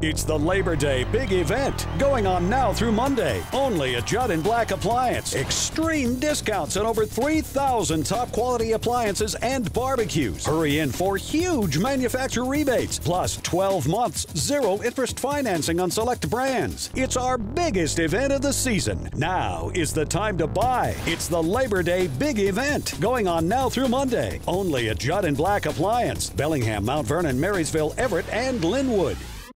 It's the Labor Day big event going on now through Monday. Only at Judd and Black Appliance. Extreme discounts on over 3,000 top quality appliances and barbecues. Hurry in for huge manufacturer rebates. Plus 12 months, zero interest financing on select brands. It's our biggest event of the season. Now is the time to buy. It's the Labor Day big event going on now through Monday. Only at Judd and Black Appliance. Bellingham, Mount Vernon, Marysville, Everett, and Linwood.